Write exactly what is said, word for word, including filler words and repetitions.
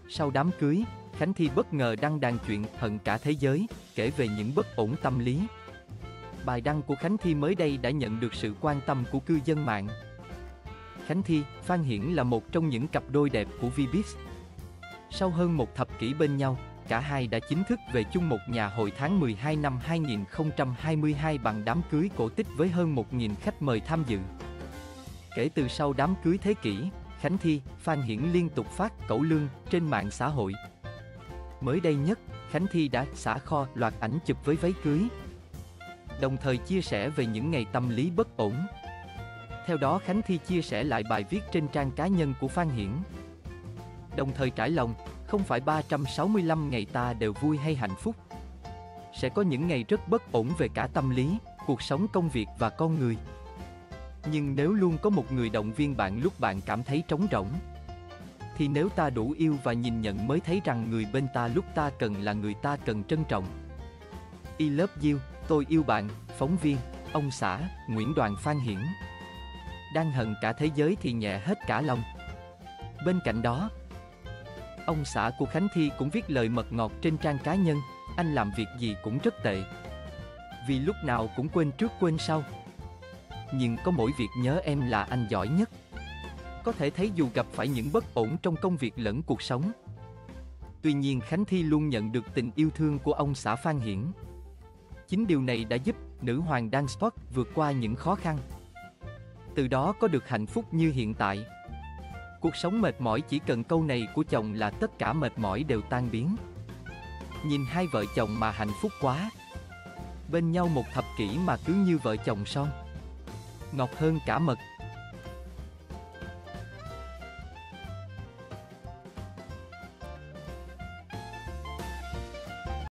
Sau đám cưới, Khánh Thi bất ngờ đăng đàn chuyện Hận Cả Thế Giới, kể về những bất ổn tâm lý. Bài đăng của Khánh Thi mới đây đã nhận được sự quan tâm của cư dân mạng. Khánh Thi, Phan Hiển là một trong những cặp đôi đẹp của Vbiz. Sau hơn một thập kỷ bên nhau, cả hai đã chính thức về chung một nhà hồi tháng mười hai năm hai nghìn không trăm hai mươi hai bằng đám cưới cổ tích với hơn một nghìn khách mời tham dự. Kể từ sau đám cưới thế kỷ, Khánh Thi, Phan Hiển liên tục phát cẩu lương trên mạng xã hội. Mới đây nhất, Khánh Thi đã xả kho loạt ảnh chụp với váy cưới, đồng thời chia sẻ về những ngày tâm lý bất ổn. Theo đó, Khánh Thi chia sẻ lại bài viết trên trang cá nhân của Phan Hiển, đồng thời trải lòng, không phải ba trăm sáu mươi lăm ngày ta đều vui hay hạnh phúc. Sẽ có những ngày rất bất ổn về cả tâm lý, cuộc sống, công việc và con người. Nhưng nếu luôn có một người động viên bạn lúc bạn cảm thấy trống rỗng, thì nếu ta đủ yêu và nhìn nhận mới thấy rằng người bên ta lúc ta cần là người ta cần trân trọng. I love you, tôi yêu bạn, phóng viên, ông xã, Nguyễn Đoàn Phan Hiển. Đang hận cả thế giới thì nhẹ hết cả lòng. Bên cạnh đó, ông xã của Khánh Thi cũng viết lời mật ngọt trên trang cá nhân, anh làm việc gì cũng rất tệ. Vì lúc nào cũng quên trước quên sau. Nhưng có mỗi việc nhớ em là anh giỏi nhất. Có thể thấy dù gặp phải những bất ổn trong công việc lẫn cuộc sống, tuy nhiên Khánh Thi luôn nhận được tình yêu thương của ông xã Phan Hiển. Chính điều này đã giúp nữ hoàng dance sport vượt qua những khó khăn, từ đó có được hạnh phúc như hiện tại. Cuộc sống mệt mỏi chỉ cần câu này của chồng là tất cả mệt mỏi đều tan biến. Nhìn hai vợ chồng mà hạnh phúc quá. Bên nhau một thập kỷ mà cứ như vợ chồng son. Ngọt hơn cả mật.